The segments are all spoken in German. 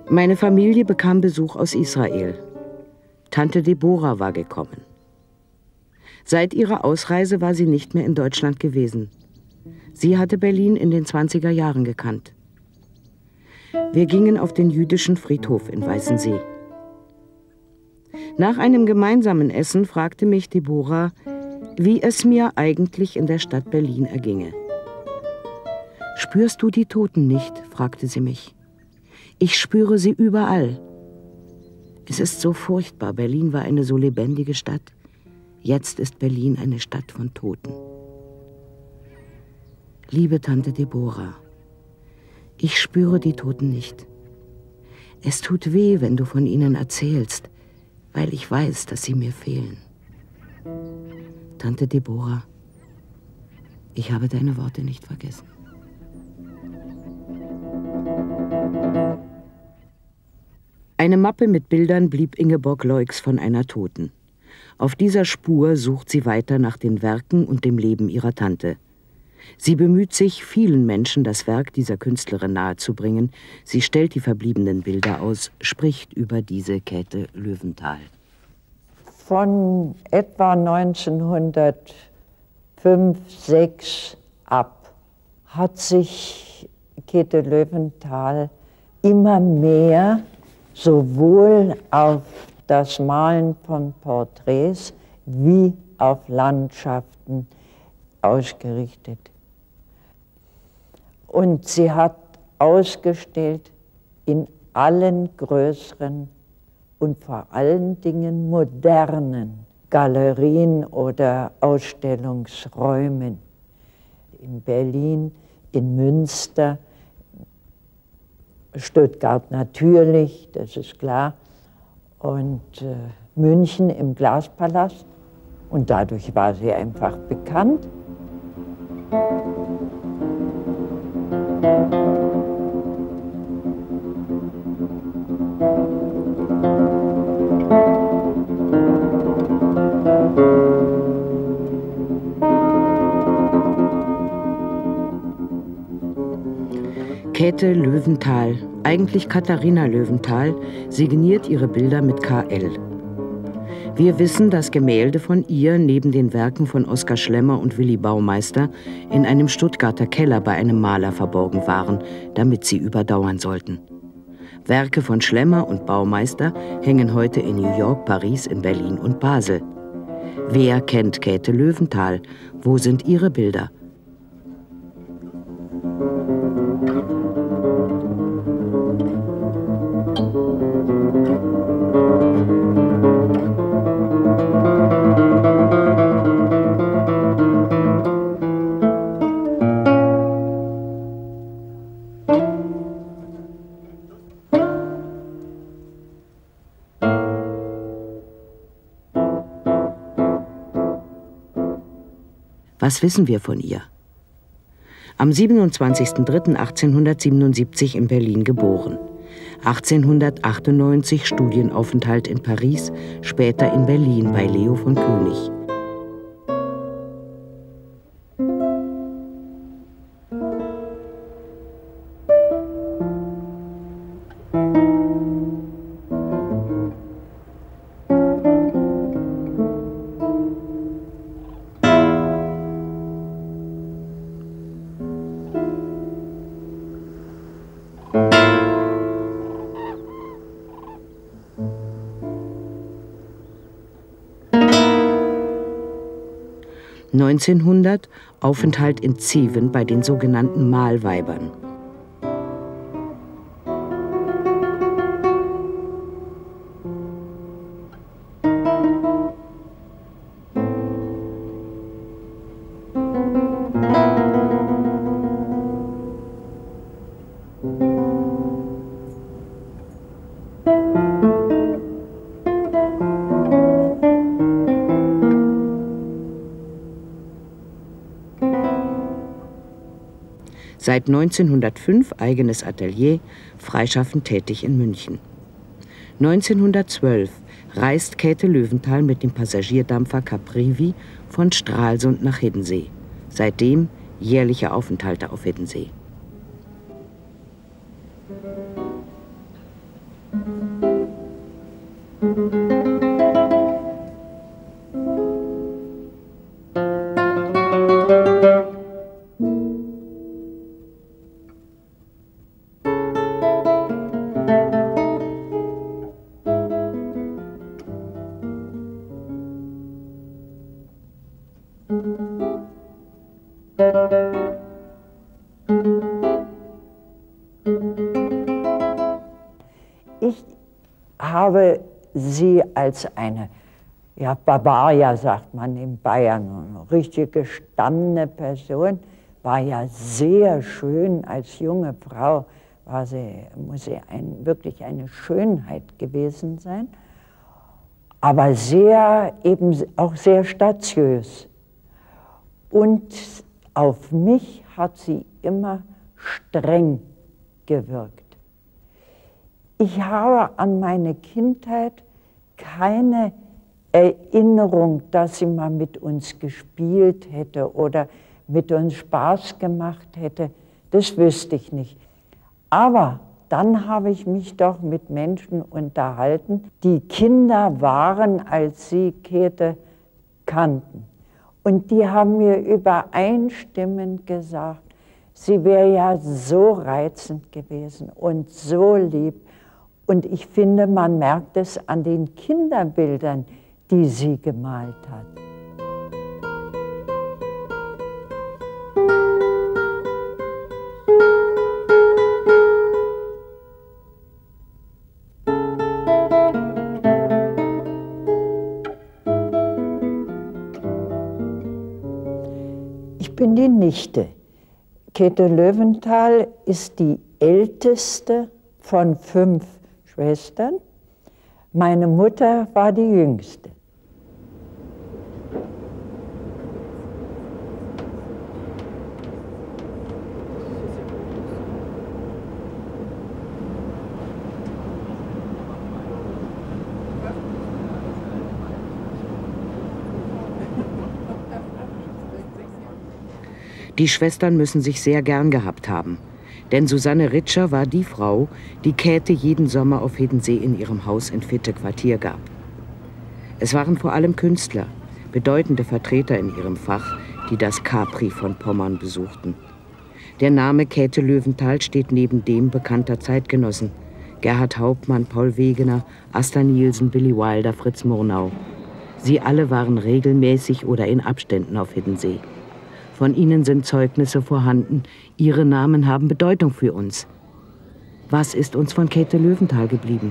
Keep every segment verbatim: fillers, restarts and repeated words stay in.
Meine Familie bekam Besuch aus Israel. Tante Deborah war gekommen. Seit ihrer Ausreise war sie nicht mehr in Deutschland gewesen. Sie hatte Berlin in den zwanziger Jahren gekannt. Wir gingen auf den jüdischen Friedhof in Weißensee. Nach einem gemeinsamen Essen fragte mich Deborah, wie es mir eigentlich in der Stadt Berlin erginge. »Spürst du die Toten nicht?« fragte sie mich. »Ich spüre sie überall. Es ist so furchtbar. Berlin war eine so lebendige Stadt. Jetzt ist Berlin eine Stadt von Toten.« Liebe Tante Deborah, ich spüre die Toten nicht. Es tut weh, wenn du von ihnen erzählst, weil ich weiß, dass sie mir fehlen. Tante Deborah, ich habe deine Worte nicht vergessen. Eine Mappe mit Bildern blieb Ingeborg Leux von einer Toten. Auf dieser Spur sucht sie weiter nach den Werken und dem Leben ihrer Tante. Sie bemüht sich, vielen Menschen das Werk dieser Künstlerin nahezubringen. Sie stellt die verbliebenen Bilder aus, spricht über diese Käthe Löwenthal. Von etwa neunzehnhundertfünf, sechs ab hat sich Käthe Löwenthal immer mehr sowohl auf das Malen von Porträts wie auf Landschaften ausgerichtet. Und sie hat ausgestellt in allen größeren und vor allen Dingen modernen Galerien oder Ausstellungsräumen. In Berlin, in Münster, Stuttgart natürlich, das ist klar, und äh, München im Glaspalast. Und dadurch war sie einfach bekannt. Käthe Löwenthal, eigentlich Katharina Löwenthal, signiert ihre Bilder mit K L. Wir wissen, dass Gemälde von ihr neben den Werken von Oskar Schlemmer und Willi Baumeister in einem Stuttgarter Keller bei einem Maler verborgen waren, damit sie überdauern sollten. Werke von Schlemmer und Baumeister hängen heute in New York, Paris, in Berlin und Basel. Wer kennt Käthe Löwenthal? Wo sind ihre Bilder? Was wissen wir von ihr? Am siebenundzwanzigsten dritten achtzehnhundertsiebenundsiebzig in Berlin geboren. achtzehnhundertachtundneunzig Studienaufenthalt in Paris, später in Berlin bei Leo von König. neunzehnhundert Aufenthalt in Zeven bei den sogenannten Malweibern. Seit neunzehnhundertfünf eigenes Atelier, freischaffend tätig in München. neunzehnhundertzwölf reist Käthe Löwenthal mit dem Passagierdampfer Caprivi von Stralsund nach Hiddensee. Seitdem jährliche Aufenthalte auf Hiddensee. habe sie als eine, ja, Bavaria sagt man in Bayern, eine richtig gestandene Person, war ja sehr schön als junge Frau, war sie, muss sie ein, wirklich eine Schönheit gewesen sein, aber sehr, eben auch sehr statiös. Und auf mich hat sie immer streng gewirkt. Ich habe an meine Kindheit keine Erinnerung, dass sie mal mit uns gespielt hätte oder mit uns Spaß gemacht hätte. Das wüsste ich nicht. Aber dann habe ich mich doch mit Menschen unterhalten, die Kinder waren, als sie Käthe kannten. Und die haben mir übereinstimmend gesagt, sie wäre ja so reizend gewesen und so lieb. Und ich finde, man merkt es an den Kinderbildern, die sie gemalt hat. Ich bin die Nichte. Käthe Löwenthal ist die älteste von fünf Schwestern. Meine Mutter war die jüngste. Die Schwestern müssen sich sehr gern gehabt haben. Denn Susanne Ritscher war die Frau, die Käthe jeden Sommer auf Hiddensee in ihrem Haus in Fitte Quartier gab. Es waren vor allem Künstler, bedeutende Vertreter in ihrem Fach, die das Capri von Pommern besuchten. Der Name Käthe Löwenthal steht neben dem bekannter Zeitgenossen. Gerhard Hauptmann, Paul Wegener, Asta Nielsen, Billy Wilder, Fritz Murnau. Sie alle waren regelmäßig oder in Abständen auf Hiddensee. Von ihnen sind Zeugnisse vorhanden. Ihre Namen haben Bedeutung für uns. Was ist uns von Käthe Löwenthal geblieben?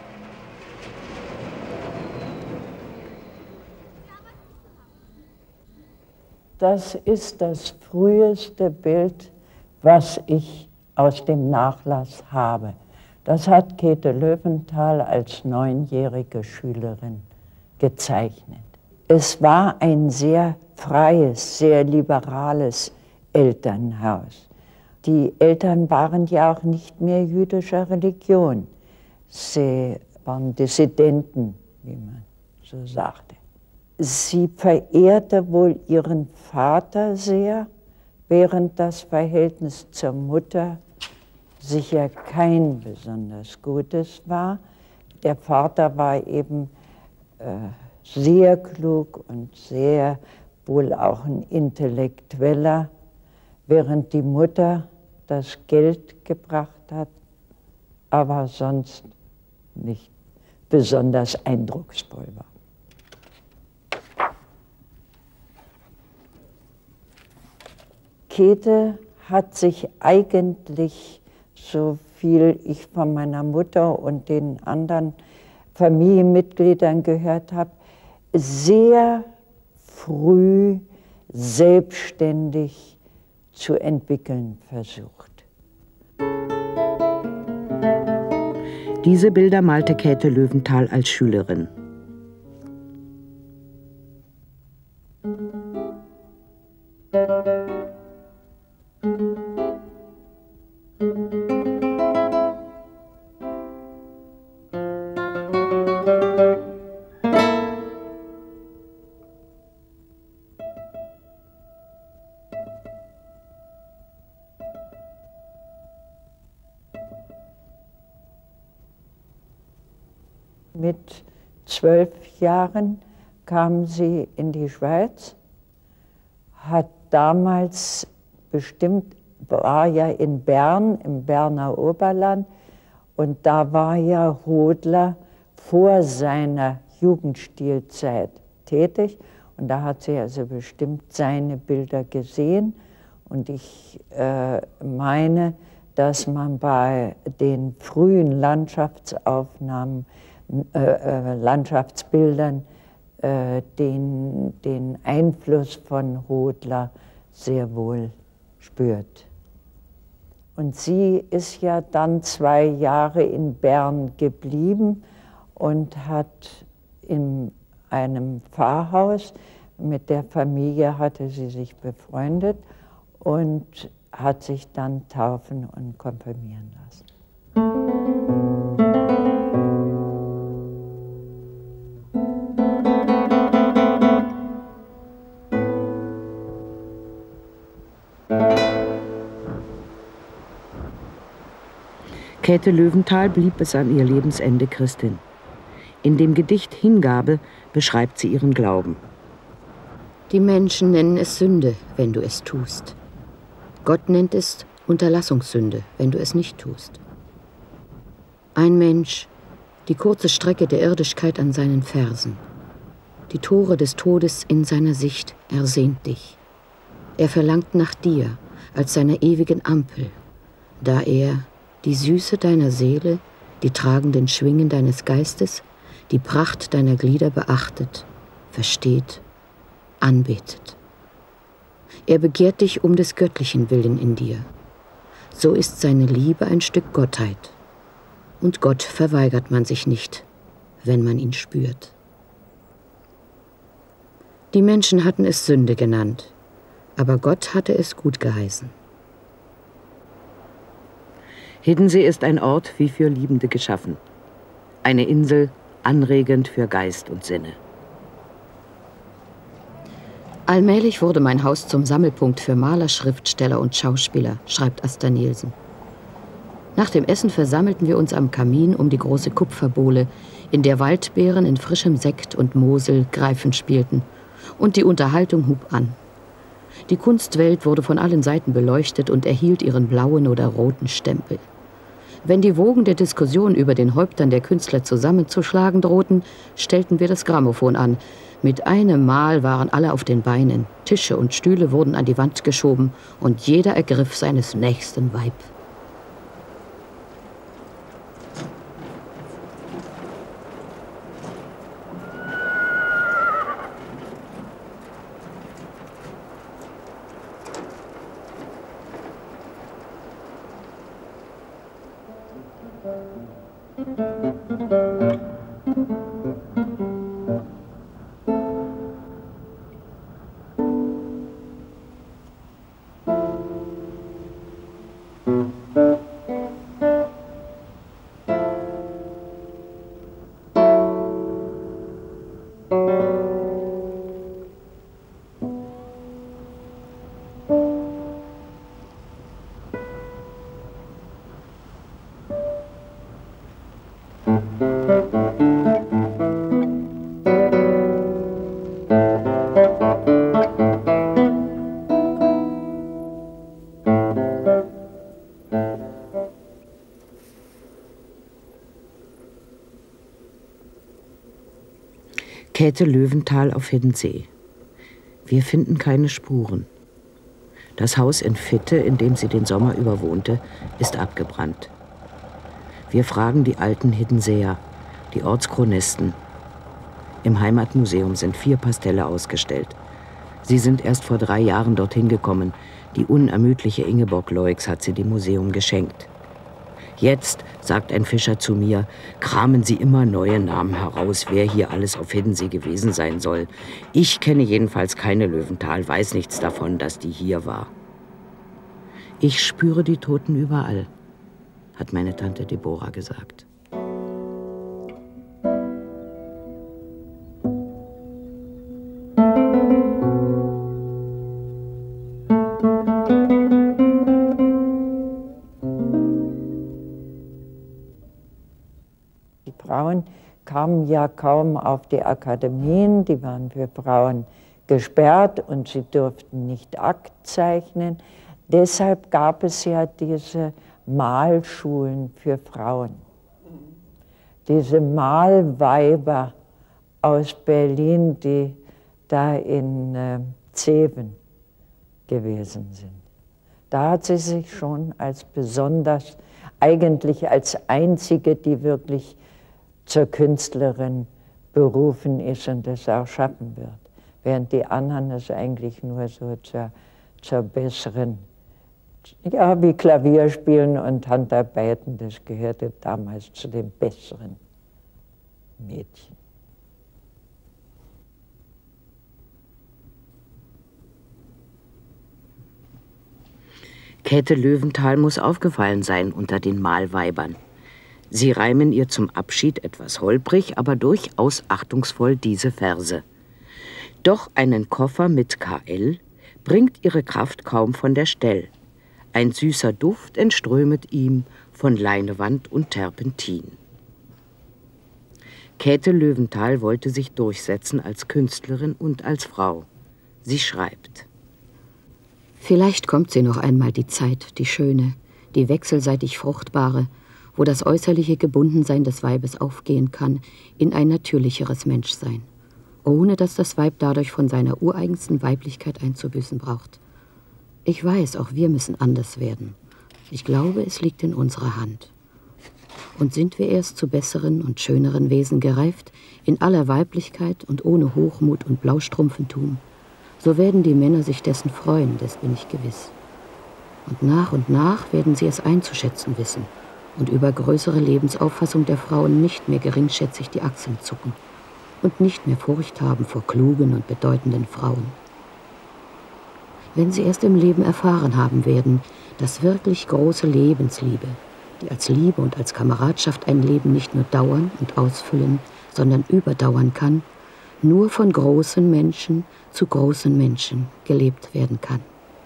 Das ist das früheste Bild, was ich aus dem Nachlass habe. Das hat Käthe Löwenthal als neunjährige Schülerin gezeichnet. Es war ein sehr freies, sehr liberales Elternhaus. Die Eltern waren ja auch nicht mehr jüdischer Religion. Sie waren Dissidenten, wie man so sagte. Sie verehrte wohl ihren Vater sehr, während das Verhältnis zur Mutter sicher kein besonders gutes war. Der Vater war eben äh, sehr klug und sehr wohl auch ein Intellektueller, während die Mutter das Geld gebracht hat, aber sonst nicht besonders eindrucksvoll war. Käthe hat sich eigentlich, so viel ich von meiner Mutter und den anderen Familienmitgliedern gehört habe, sehr früh selbstständig zu entwickeln versucht. Diese Bilder malte Käthe Löwenthal als Schülerin. Mit zwölf Jahren kam sie in die Schweiz, hat damals bestimmt, war ja in Bern, im Berner Oberland, und da war ja Hodler vor seiner Jugendstilzeit tätig, und da hat sie also bestimmt seine Bilder gesehen, und ich äh, meine, dass man bei den frühen Landschaftsaufnahmen äh, äh, Landschaftsbildern äh, den, den Einfluss von Hodler sehr wohl spürt. Und sie ist ja dann zwei Jahre in Bern geblieben und hat in einem Pfarrhaus, mit der Familie hatte sie sich befreundet und hat sich dann taufen und konfirmieren lassen. Käthe Löwenthal blieb bis an ihr Lebensende Christin. In dem Gedicht Hingabe beschreibt sie ihren Glauben. Die Menschen nennen es Sünde, wenn du es tust. Gott nennt es Unterlassungssünde, wenn du es nicht tust. Ein Mensch, die kurze Strecke der Irdischkeit an seinen Fersen. Die Tore des Todes in seiner Sicht ersehnt dich. Er verlangt nach dir als seiner ewigen Ampel, da er die Süße deiner Seele, die tragenden Schwingen deines Geistes, die Pracht deiner Glieder beachtet, versteht, anbetet. Er begehrt dich um des göttlichen Willen in dir. So ist seine Liebe ein Stück Gottheit. Und Gott verweigert man sich nicht, wenn man ihn spürt. Die Menschen hatten es Sünde genannt, aber Gott hatte es gut geheißen. Hiddensee ist ein Ort wie für Liebende geschaffen. Eine Insel, anregend für Geist und Sinne. Allmählich wurde mein Haus zum Sammelpunkt für Maler, Schriftsteller und Schauspieler, schreibt Asta Nielsen. Nach dem Essen versammelten wir uns am Kamin um die große Kupferbowle, in der Waldbeeren in frischem Sekt und Mosel Greifen spielten. Und die Unterhaltung hub an. Die Kunstwelt wurde von allen Seiten beleuchtet und erhielt ihren blauen oder roten Stempel. Wenn die Wogen der Diskussion über den Häuptern der Künstler zusammenzuschlagen drohten, stellten wir das Grammophon an. Mit einem Mal waren alle auf den Beinen, Tische und Stühle wurden an die Wand geschoben und jeder ergriff seines nächsten Weib. Käthe Löwenthal auf Hiddensee. Wir finden keine Spuren. Das Haus in Vitte, in dem sie den Sommer über wohnte, ist abgebrannt. Wir fragen die alten Hiddenseer, die Ortschronisten. Im Heimatmuseum sind vier Pastelle ausgestellt. Sie sind erst vor drei Jahren dorthin gekommen. Die unermüdliche Ingeborg Leux hat sie dem Museum geschenkt. Jetzt, sagt ein Fischer zu mir, kramen Sie immer neue Namen heraus, wer hier alles auf Hiddensee gewesen sein soll. Ich kenne jedenfalls keine Löwenthal, weiß nichts davon, dass die hier war. Ich spüre die Toten überall, hat meine Tante Deborah gesagt. Frauen kamen ja kaum auf die Akademien, die waren für Frauen gesperrt und sie durften nicht Akt zeichnen. Deshalb gab es ja diese Malschulen für Frauen. Diese Malweiber aus Berlin, die da in äh, Zeven gewesen sind. Da hat sie sich schon als besonders, eigentlich als einzige, die wirklich zur Künstlerin berufen ist und das auch schaffen wird. Während die anderen es eigentlich nur so zur, zur besseren, ja, wie Klavierspielen und Handarbeiten, das gehörte damals zu den besseren Mädchen. Käthe Löwenthal muss aufgefallen sein unter den Malweibern. Sie reimen ihr zum Abschied etwas holprig, aber durchaus achtungsvoll diese Verse. Doch einen Koffer mit K L bringt ihre Kraft kaum von der Stell. Ein süßer Duft entströmet ihm von Leinewand und Terpentin. Käthe Löwenthal wollte sich durchsetzen als Künstlerin und als Frau. Sie schreibt: Vielleicht kommt sie noch einmal, die Zeit, die schöne, die wechselseitig fruchtbare, wo das äußerliche Gebundensein des Weibes aufgehen kann in ein natürlicheres Menschsein, ohne dass das Weib dadurch von seiner ureigensten Weiblichkeit einzubüßen braucht. Ich weiß, auch wir müssen anders werden. Ich glaube, es liegt in unserer Hand. Und sind wir erst zu besseren und schöneren Wesen gereift, in aller Weiblichkeit und ohne Hochmut und Blaustrumpfentum, so werden die Männer sich dessen freuen, das bin ich gewiss. Und nach und nach werden sie es einzuschätzen wissen und über größere Lebensauffassung der Frauen nicht mehr geringschätzig die Achseln zucken und nicht mehr Furcht haben vor klugen und bedeutenden Frauen. Wenn sie erst im Leben erfahren haben werden, dass wirklich große Lebensliebe, die als Liebe und als Kameradschaft ein Leben nicht nur dauern und ausfüllen, sondern überdauern kann, nur von großen Menschen zu großen Menschen gelebt werden kann.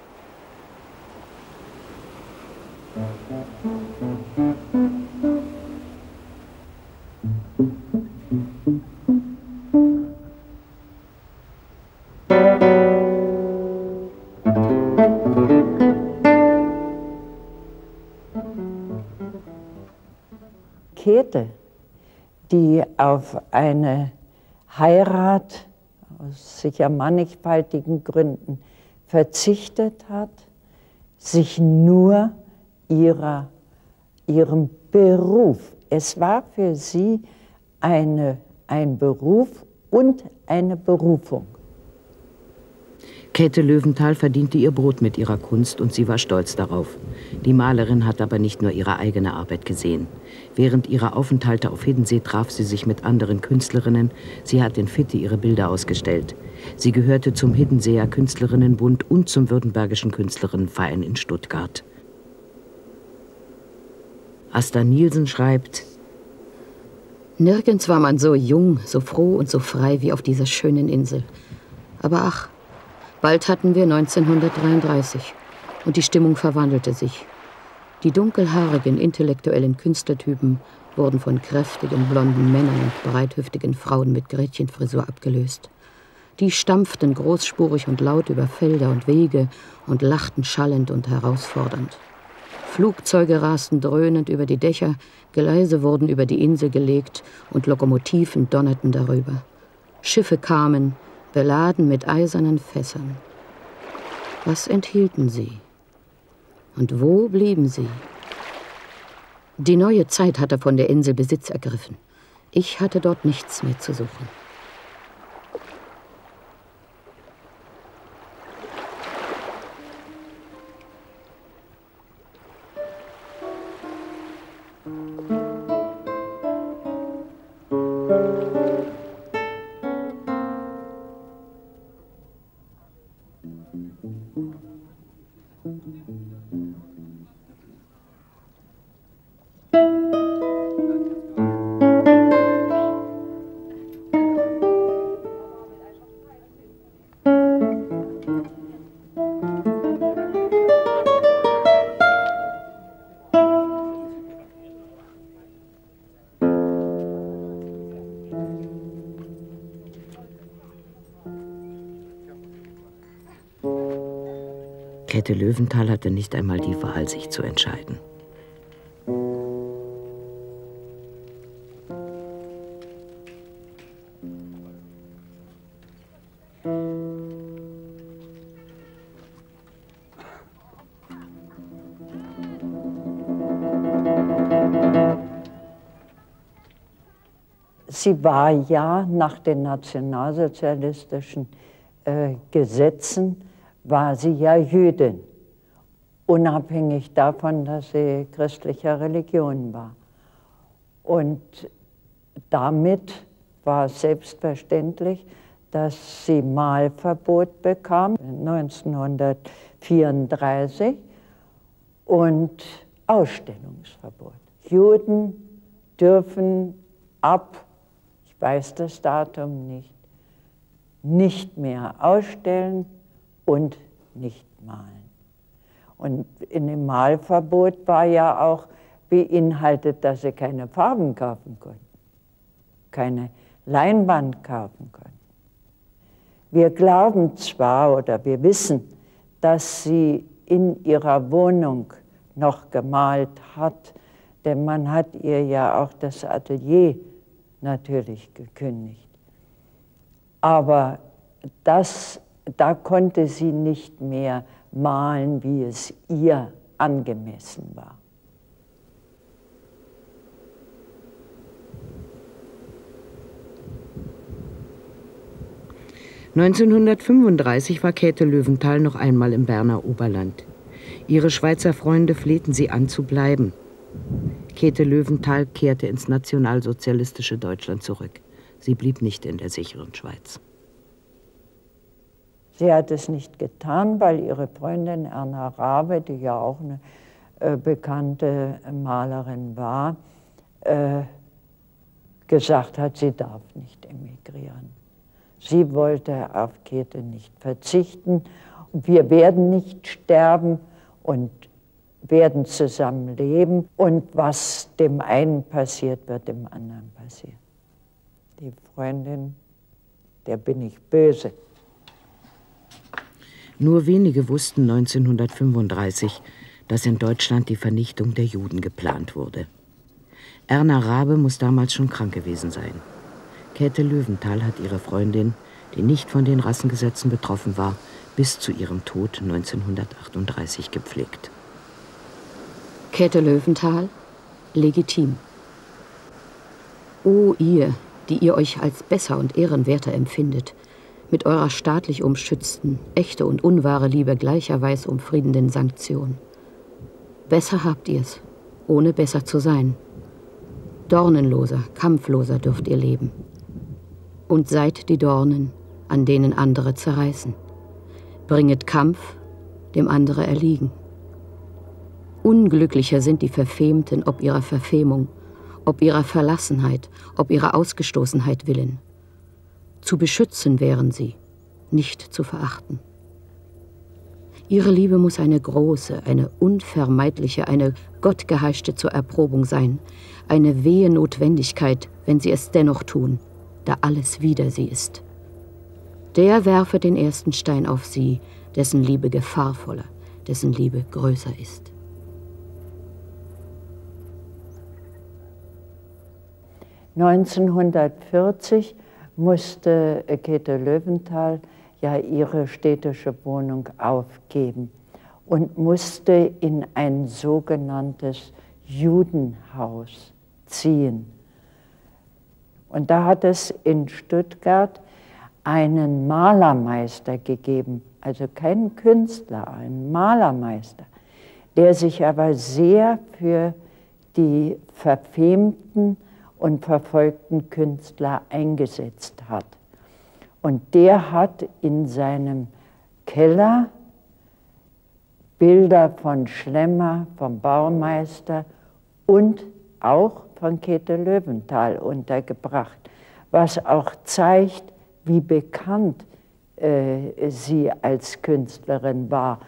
Käthe, die auf eine Heirat aus sicher mannigfaltigen Gründen verzichtet hat, sich nur ihrer, ihrem Beruf, es war für sie eine, ein Beruf und eine Berufung. Käthe Löwenthal verdiente ihr Brot mit ihrer Kunst und sie war stolz darauf. Die Malerin hat aber nicht nur ihre eigene Arbeit gesehen. Während ihrer Aufenthalte auf Hiddensee traf sie sich mit anderen Künstlerinnen. Sie hat in Fitte ihre Bilder ausgestellt. Sie gehörte zum Hiddenseer Künstlerinnenbund und zum Württembergischen Künstlerinnenverein in Stuttgart. Asta Nielsen schreibt: Nirgends war man so jung, so froh und so frei wie auf dieser schönen Insel. Aber ach, bald hatten wir neunzehnhundertdreiunddreißig und die Stimmung verwandelte sich. Die dunkelhaarigen, intellektuellen Künstlertypen wurden von kräftigen, blonden Männern und breithüftigen Frauen mit Gretchenfrisur abgelöst. Die stampften großspurig und laut über Felder und Wege und lachten schallend und herausfordernd. Flugzeuge rasten dröhnend über die Dächer, Gleise wurden über die Insel gelegt und Lokomotiven donnerten darüber. Schiffe kamen, beladen mit eisernen Fässern. Was enthielten sie? Und wo blieben sie? Die neue Zeit hatte von der Insel Besitz ergriffen. Ich hatte dort nichts mehr zu suchen. Käthe Löwenthal hatte nicht einmal die Wahl, sich zu entscheiden. sie war ja nach den nationalsozialistischen äh, Gesetzen, war sie ja Jüdin, unabhängig davon, dass sie christlicher Religion war. Und damit war es selbstverständlich, dass sie Malverbot bekam, neunzehnhundertvierunddreißig, und Ausstellungsverbot. Juden dürfen ab, ich weiß das Datum nicht, nicht mehr ausstellen und nicht malen. Und in dem Malverbot war ja auch beinhaltet, dass sie keine Farben kaufen konnten, keine Leinwand kaufen konnten. Wir glauben zwar oder wir wissen, dass sie in ihrer Wohnung noch gemalt hat, denn man hat ihr ja auch das Atelier natürlich gekündigt. Aber das, da konnte sie nicht mehr malen, wie es ihr angemessen war. neunzehnhundertfünfunddreißig war Käthe Löwenthal noch einmal im Berner Oberland. Ihre Schweizer Freunde flehten sie an, zu bleiben. Käthe Löwenthal kehrte ins nationalsozialistische Deutschland zurück. Sie blieb nicht in der sicheren Schweiz. Sie hat es nicht getan, weil ihre Freundin Erna Rabe, die ja auch eine äh, bekannte Malerin war, äh, gesagt hat, sie darf nicht emigrieren. Sie wollte auf Käthe nicht verzichten. Wir werden nicht sterben und werden zusammen leben. Und was dem einen passiert, wird dem anderen passieren. Die Freundin, der bin ich böse. Nur wenige wussten neunzehnhundertfünfunddreißig, dass in Deutschland die Vernichtung der Juden geplant wurde. Erna Rabe muss damals schon krank gewesen sein. Käthe Löwenthal hat ihre Freundin, die nicht von den Rassengesetzen betroffen war, bis zu ihrem Tod neunzehnhundertachtunddreißig gepflegt. Käthe Löwenthal, legitim. O ihr, die ihr euch als besser und ehrenwerter empfindet, mit eurer staatlich umschützten, echte und unwahre Liebe gleicherweise umfriedenden Sanktion. Besser habt ihr's, ohne besser zu sein. Dornenloser, kampfloser dürft ihr leben. Und seid die Dornen, an denen andere zerreißen. Bringet Kampf, dem andere erliegen. Unglücklicher sind die Verfemten ob ihrer Verfemung, ob ihrer Verlassenheit, ob ihrer Ausgestoßenheit willen. Zu beschützen wären sie, nicht zu verachten. Ihre Liebe muss eine große, eine unvermeidliche, eine gottgeheischte zur Erprobung sein, eine wehe Notwendigkeit, wenn sie es dennoch tun, da alles wider sie ist. Der werfe den ersten Stein auf sie, dessen Liebe gefahrvoller, dessen Liebe größer ist. neunzehnhundertvierzig musste Käthe Löwenthal ja ihre städtische Wohnung aufgeben und musste in ein sogenanntes Judenhaus ziehen. Und da hat es in Stuttgart einen Malermeister gegeben, also keinen Künstler, einen Malermeister, der sich aber sehr für die verfemten und verfolgten Künstler eingesetzt hat. Und der hat in seinem Keller Bilder von Schlemmer, vom Baumeister und auch von Käthe Löwenthal untergebracht, was auch zeigt, wie bekannt äh, sie als Künstlerin war.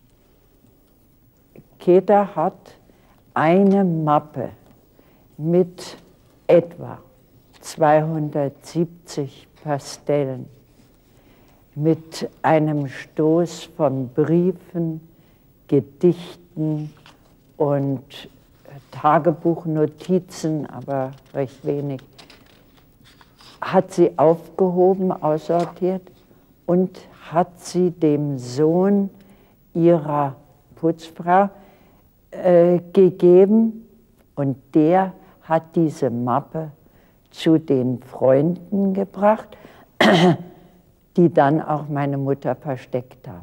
Käthe hat eine Mappe mit etwa zweihundertsiebzig Pastellen, mit einem Stoß von Briefen, Gedichten und Tagebuchnotizen, aber recht wenig, hat sie aufgehoben, aussortiert und hat sie dem Sohn ihrer Putzfrau äh, gegeben, und der hat diese Mappe zu den Freunden gebracht, die dann auch meine Mutter versteckt haben.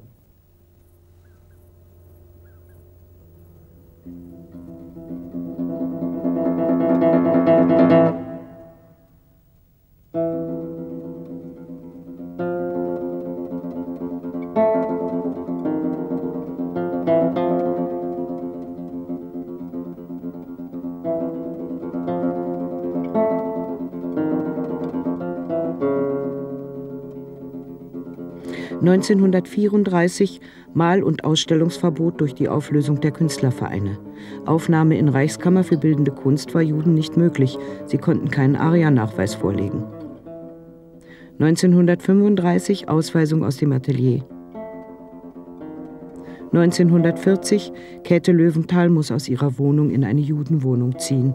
neunzehnhundertvierunddreißig Mal- und Ausstellungsverbot durch die Auflösung der Künstlervereine. Aufnahme in Reichskammer für Bildende Kunst war Juden nicht möglich. Sie konnten keinen ARIA-Nachweis vorlegen. neunzehnhundertfünfunddreißig Ausweisung aus dem Atelier. neunzehnhundertvierzig Käthe Löwenthal muss aus ihrer Wohnung in eine Judenwohnung ziehen.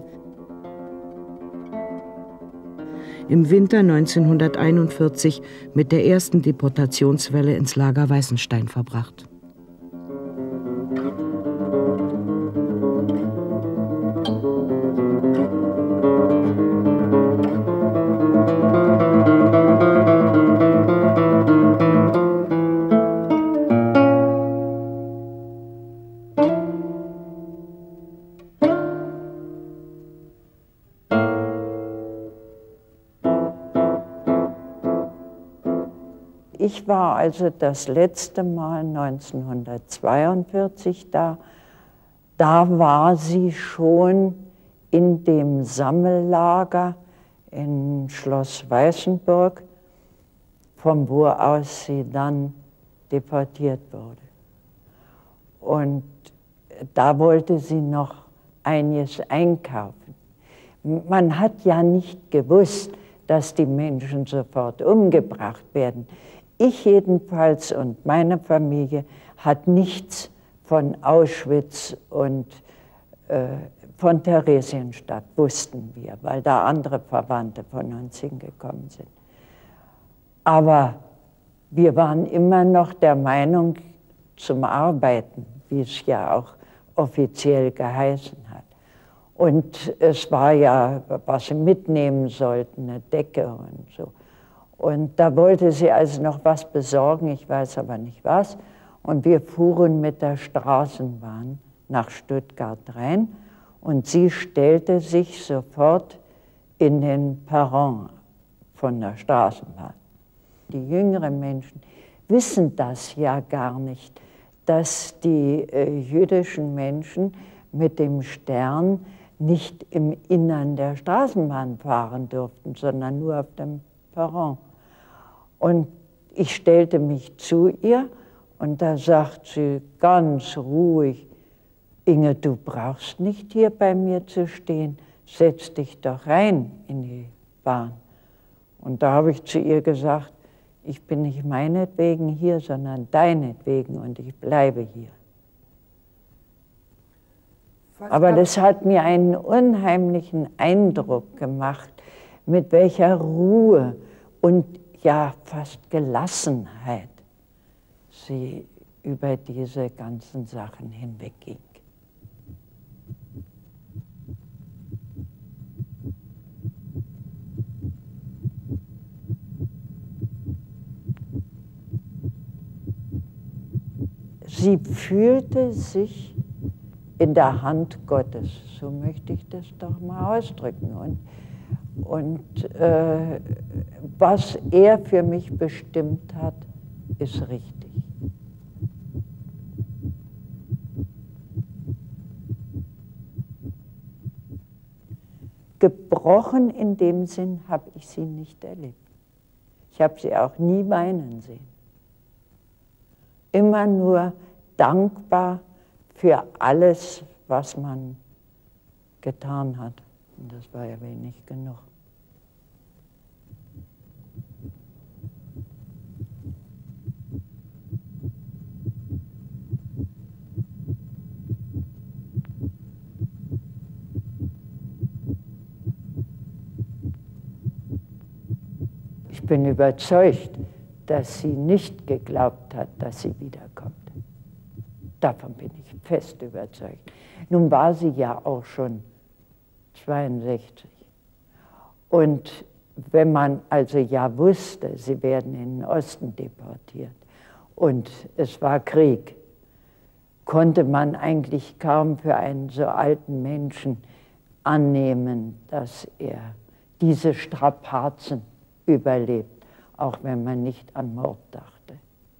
Im Winter neunzehnhunderteinundvierzig mit der ersten Deportationswelle ins Lager Weißenstein verbracht. Ich war also das letzte Mal neunzehnhundertzweiundvierzig da. Da war sie schon in dem Sammellager in Schloss Weißenburg, von wo aus sie dann deportiert wurde. Und da wollte sie noch einiges einkaufen. Man hat ja nicht gewusst, dass die Menschen sofort umgebracht werden. Ich jedenfalls und meine Familie hat nichts von Auschwitz und äh, von Theresienstadt, wussten wir, weil da andere Verwandte von uns hingekommen sind. Aber wir waren immer noch der Meinung zum Arbeiten, wie es ja auch offiziell geheißen hat. Und es war ja, was sie mitnehmen sollten, eine Decke und so. Und da wollte sie also noch was besorgen, ich weiß aber nicht was. Und wir fuhren mit der Straßenbahn nach Stuttgart rein und sie stellte sich sofort in den Perron von der Straßenbahn. Die jüngeren Menschen wissen das ja gar nicht, dass die äh, jüdischen Menschen mit dem Stern nicht im Innern der Straßenbahn fahren durften, sondern nur auf dem Perron. Und ich stellte mich zu ihr und da sagt sie ganz ruhig, Inge, du brauchst nicht hier bei mir zu stehen, setz dich doch rein in die Bahn. Und da habe ich zu ihr gesagt, ich bin nicht meinetwegen hier, sondern deinetwegen und ich bleibe hier. Aber das hat mir einen unheimlichen Eindruck gemacht, mit welcher Ruhe und ja fast Gelassenheit sie über diese ganzen Sachen hinwegging. Sie fühlte sich in der Hand Gottes, so möchte ich das doch mal ausdrücken. Und, und äh, was er für mich bestimmt hat, ist richtig. Gebrochen in dem Sinn habe ich sie nicht erlebt. Ich habe sie auch nie weinen sehen. Immer nur dankbar für alles, was man getan hat. Und das war ja wenig genug. Ich bin überzeugt, dass sie nicht geglaubt hat, dass sie wiederkommt. Davon bin ich fest überzeugt. Nun war sie ja auch schon zweiundsechzig. Und wenn man also ja wusste, sie werden in den Osten deportiert und es war Krieg, konnte man eigentlich kaum für einen so alten Menschen annehmen, dass er diese Strapazen überlebt, auch wenn man nicht an Mord dachte.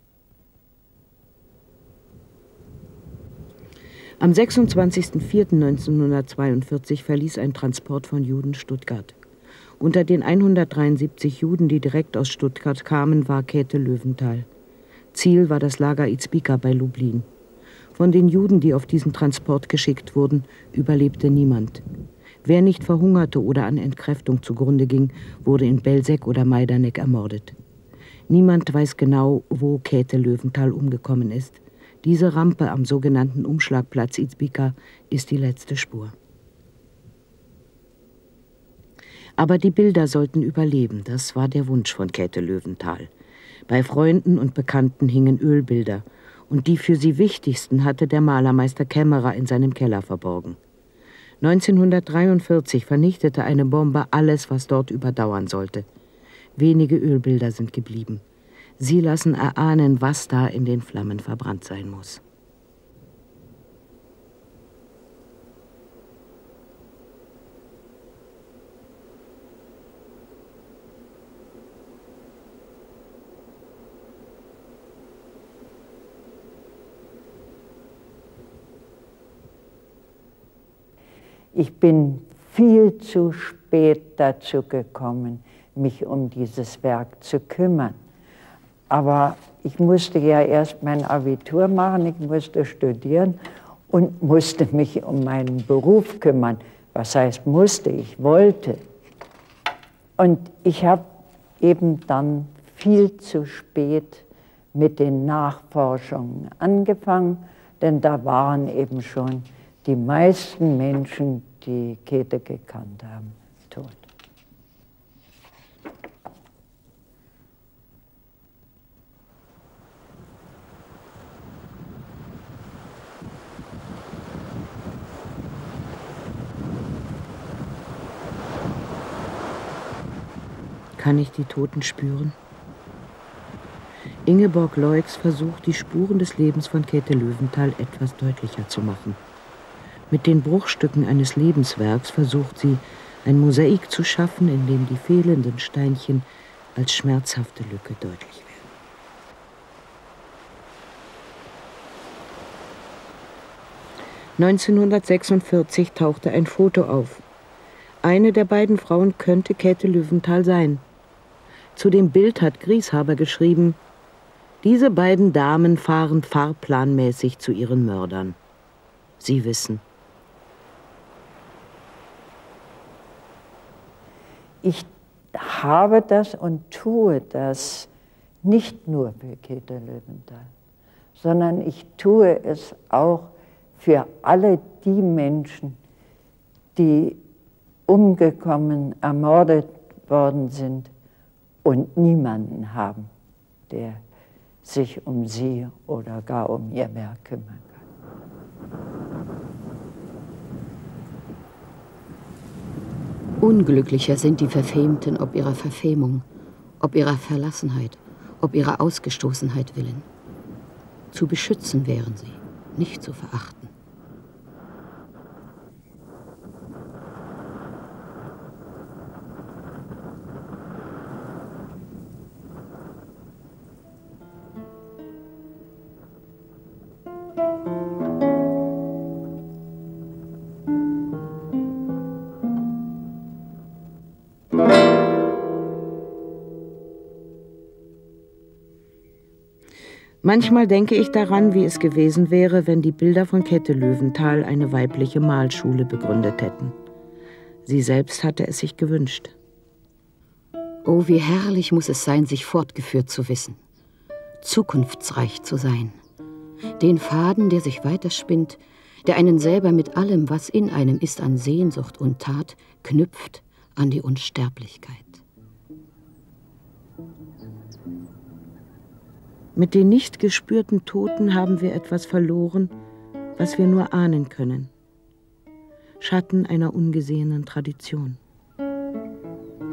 Am sechsundzwanzigsten vierten neunzehnhundertzweiundvierzig verließ ein Transport von Juden Stuttgart. Unter den hundertdreiundsiebzig Juden, die direkt aus Stuttgart kamen, war Käthe Löwenthal. Ziel war das Lager Izbica bei Lublin. Von den Juden, die auf diesen Transport geschickt wurden, überlebte niemand. Wer nicht verhungerte oder an Entkräftung zugrunde ging, wurde in Belzec oder Majdanek ermordet. Niemand weiß genau, wo Käthe Löwenthal umgekommen ist. Diese Rampe am sogenannten Umschlagplatz Izbica ist die letzte Spur. Aber die Bilder sollten überleben, das war der Wunsch von Käthe Löwenthal. Bei Freunden und Bekannten hingen Ölbilder, und die für sie wichtigsten hatte der Malermeister Kämmerer in seinem Keller verborgen. neunzehnhundertdreiundvierzig vernichtete eine Bombe alles, was dort überdauern sollte. Wenige Ölbilder sind geblieben. Sie lassen erahnen, was da in den Flammen verbrannt sein muss. Ich bin viel zu spät dazu gekommen, mich um dieses Werk zu kümmern. Aber ich musste ja erst mein Abitur machen, ich musste studieren und musste mich um meinen Beruf kümmern. Was heißt musste? Ich wollte. Und ich habe eben dann viel zu spät mit den Nachforschungen angefangen, denn da waren eben schon die meisten Menschen, die Käthe gekannt haben, tot. Kann ich die Toten spüren? Ingeborg Leux versucht, die Spuren des Lebens von Käthe Löwenthal etwas deutlicher zu machen. Mit den Bruchstücken eines Lebenswerks versucht sie, ein Mosaik zu schaffen, in dem die fehlenden Steinchen als schmerzhafte Lücke deutlich werden. neunzehnhundertsechsundvierzig tauchte ein Foto auf. Eine der beiden Frauen könnte Käthe Löwenthal sein. Zu dem Bild hat Grieshaber geschrieben: Diese beiden Damen fahren fahrplanmäßig zu ihren Mördern. Sie wissen. Ich habe das und tue das nicht nur für Käthe Löwenthal, sondern ich tue es auch für alle die Menschen, die umgekommen, ermordet worden sind und niemanden haben, der sich um sie oder gar um ihr Werk kümmern kann. Unglücklicher sind die Verfemten ob ihrer Verfemung, ob ihrer Verlassenheit, ob ihrer Ausgestoßenheit willen. Zu beschützen wären sie, nicht zu verachten. Manchmal denke ich daran, wie es gewesen wäre, wenn die Bilder von Käthe Löwenthal eine weibliche Malschule begründet hätten. Sie selbst hatte es sich gewünscht. Oh, wie herrlich muss es sein, sich fortgeführt zu wissen, zukunftsreich zu sein. Den Faden, der sich weiterspinnt, der einen selber mit allem, was in einem ist, an Sehnsucht und Tat, knüpft an die Unsterblichkeit. Mit den nicht gespürten Toten haben wir etwas verloren, was wir nur ahnen können. Schatten einer ungesehenen Tradition.